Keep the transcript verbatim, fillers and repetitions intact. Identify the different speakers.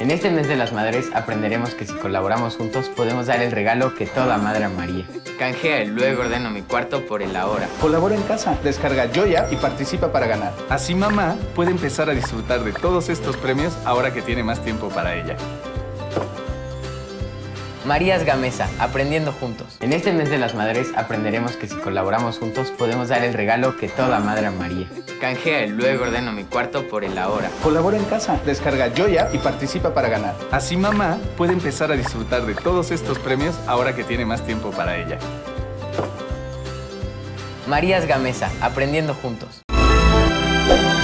Speaker 1: En este mes de las madres aprenderemos que si colaboramos juntos podemos dar el regalo que toda madre amaría. Canjea el luego ordeno mi cuarto por el ahora.
Speaker 2: Colabora en casa, descarga Joya y participa para ganar.
Speaker 3: Así mamá puede empezar a disfrutar de todos estos premios ahora que tiene más tiempo para ella.
Speaker 1: Marías Gamesa, aprendiendo juntos. En este mes de las madres aprenderemos que si colaboramos juntos podemos dar el regalo que toda madre amaría. Canjea el luego ordeno mi cuarto por el ahora.
Speaker 2: Colabora en casa, descarga Joya y participa para ganar.
Speaker 3: Así mamá puede empezar a disfrutar de todos estos premios ahora que tiene más tiempo para ella.
Speaker 1: Marías Gamesa, aprendiendo juntos.